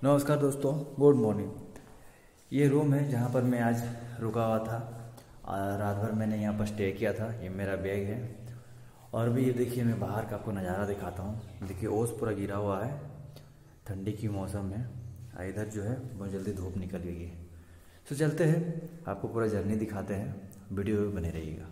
नमस्कार दोस्तों, good morning. ये रूम है जहाँ पर मैं आज रुका हुआ था। रात भर मैंने यहाँ पर स्टे किया था। ये मेरा बैग है और भी ये देखिए, मैं बाहर का आपको नज़ारा दिखाता हूँ। देखिए ओस पूरा गिरा हुआ है, ठंडी की मौसम है। इधर जो है बहुत जल्दी धूप निकल गई है। तो चलते हैं, आपको पूरा जर्नी दिखाते हैं, वीडियो में बने रहिएगा।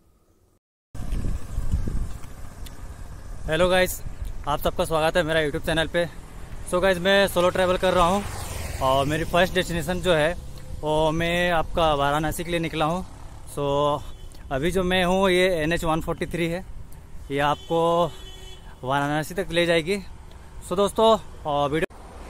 हेलो गाइस, आप सबका स्वागत है मेरा यूट्यूब चैनल पे। सो गाइस, मैं सोलो ट्रैवल कर रहा हूँ और मेरी फर्स्ट डेस्टिनेशन जो है वो मैं आपका वाराणसी के लिए निकला हूँ। सो अभी जो मैं हूँ ये NH 143 है, ये आपको वाराणसी तक ले जाएगी। सो दोस्तों वीडियो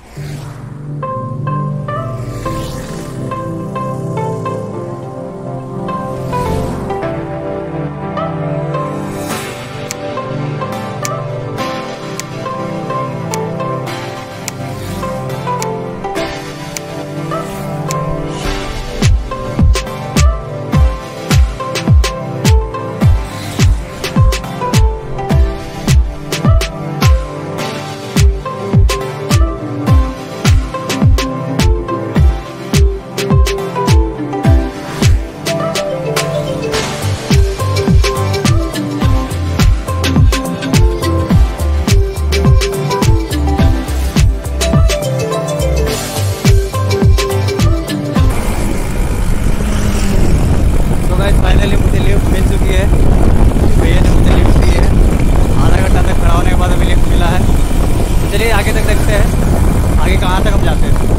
फाइनली मुझे लिफ्ट मिल चुकी है। भैया ने मुझे लिफ्ट दी है। आधा घंटा तक खड़ा होने के बाद हमें लिफ्ट मिला है। चलिए आगे तक देखते हैं, आगे कहाँ तक हम जाते हैं।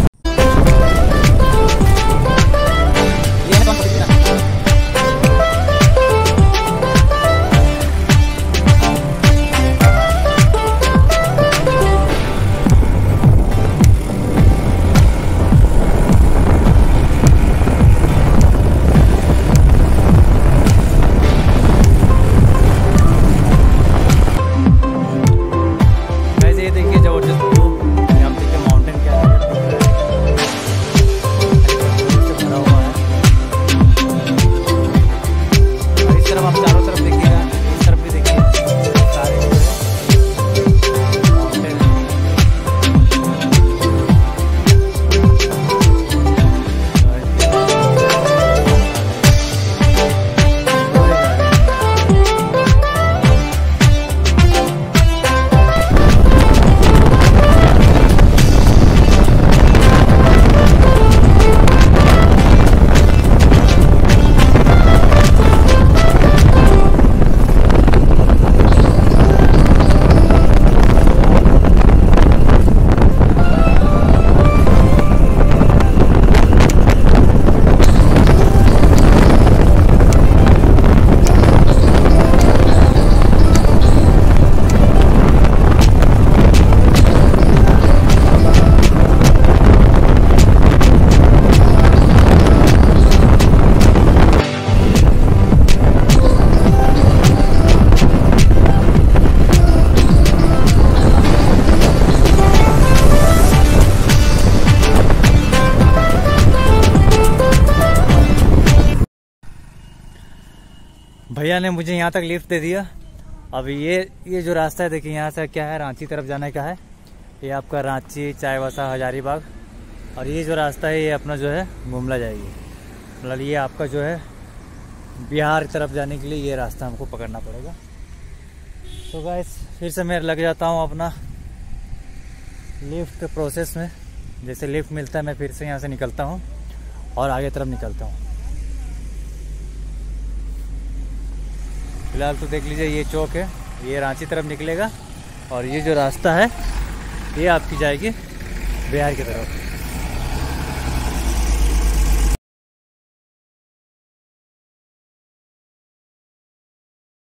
भैया ने मुझे यहाँ तक लिफ्ट दे दिया। अब ये जो रास्ता है देखिए, यहाँ से क्या है, रांची तरफ जाने का है। ये आपका रांची, चाईबासा, हजारीबाग, और ये जो रास्ता है ये अपना जो है गुमला जाएगी। मतलब ये आपका जो है बिहार की तरफ जाने के लिए ये रास्ता हमको पकड़ना पड़ेगा। तो गाइस फिर से मैं लग जाता हूँ अपना लिफ्ट के प्रोसेस में। जैसे लिफ्ट मिलता है मैं फिर से यहाँ से निकलता हूँ और आगे तरफ निकलता हूँ। फिलहाल तो देख लीजिए, ये चौक है, ये रांची तरफ निकलेगा और ये जो रास्ता है ये आपकी जाएगी बिहार की तरफ।